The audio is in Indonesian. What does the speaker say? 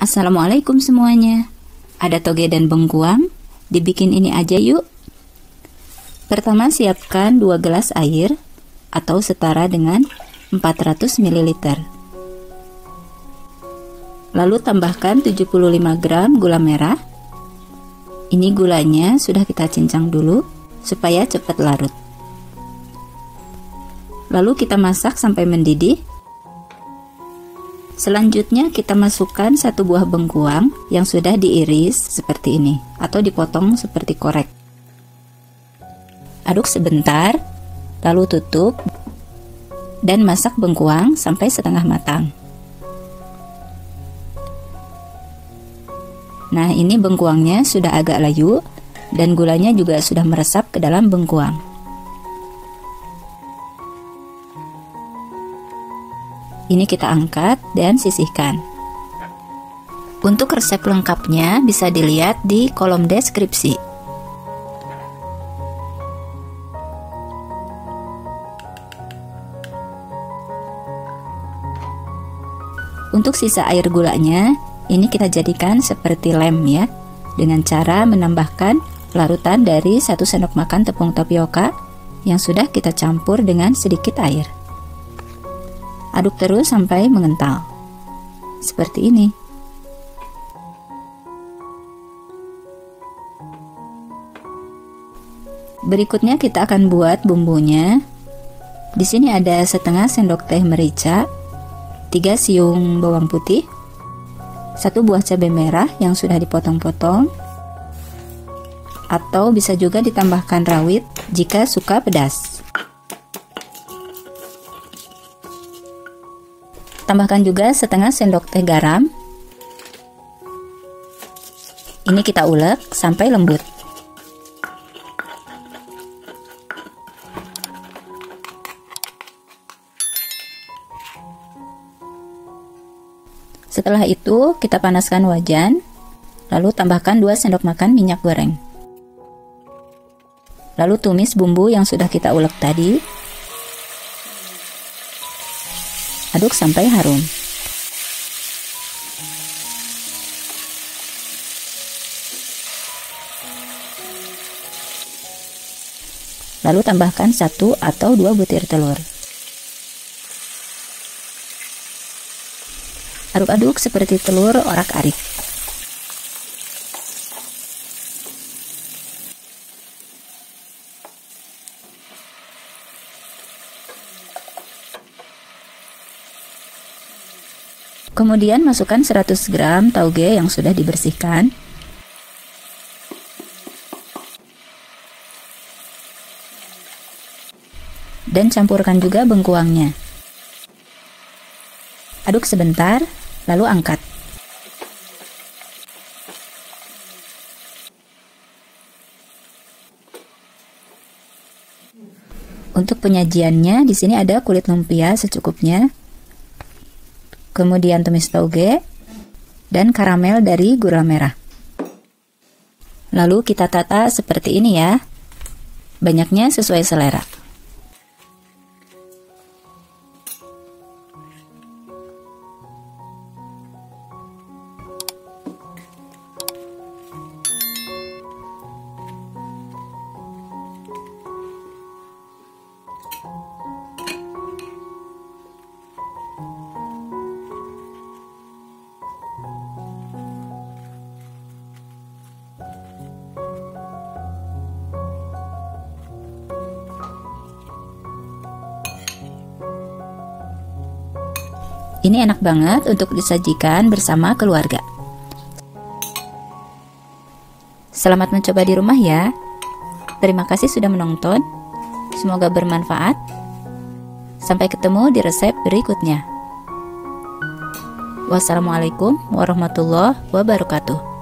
Assalamualaikum semuanya. Ada toge dan bengkuang, dibikin ini aja yuk. Pertama siapkan 2 gelas air atau setara dengan 400 ml. Lalu tambahkan 75 gram gula merah. Ini gulanya sudah kita cincang dulu supaya cepat larut. Lalu kita masak sampai mendidih. Selanjutnya kita masukkan 1 buah bengkuang yang sudah diiris seperti ini atau dipotong seperti korek. Aduk sebentar, lalu tutup dan masak bengkuang sampai setengah matang. Nah, ini bengkuangnya sudah agak layu dan gulanya juga sudah meresap ke dalam bengkuang. Ini kita angkat dan sisihkan. Untuk resep lengkapnya bisa dilihat di kolom deskripsi. Untuk sisa air gulanya, ini kita jadikan seperti lem ya, dengan cara menambahkan larutan dari 1 sendok makan tepung tapioka yang sudah kita campur dengan sedikit air. Aduk terus sampai mengental. Seperti ini. Berikutnya kita akan buat bumbunya. Di sini ada setengah sendok teh merica, 3 siung bawang putih, 1 buah cabai merah yang sudah dipotong-potong, atau bisa juga ditambahkan rawit jika suka pedas. Tambahkan juga setengah sendok teh garam. Ini kita ulek sampai lembut. Setelah itu kita panaskan wajan, lalu tambahkan 2 sendok makan minyak goreng. Lalu tumis bumbu yang sudah kita ulek tadi. Aduk sampai harum. Lalu tambahkan 1 atau 2 butir telur. Aduk-aduk seperti telur orak-arik. Kemudian masukkan 100 gram tauge yang sudah dibersihkan. Dan campurkan juga bengkuangnya. Aduk sebentar, lalu angkat. Untuk penyajiannya, di sini ada kulit lumpia secukupnya. Kemudian tumis tauge dan karamel dari gula merah. Lalu kita tata seperti ini ya. Banyaknya sesuai selera. Ini enak banget untuk disajikan bersama keluarga. Selamat mencoba di rumah ya. Terima kasih sudah menonton. Semoga bermanfaat. Sampai ketemu di resep berikutnya. Wassalamualaikum warahmatullahi wabarakatuh.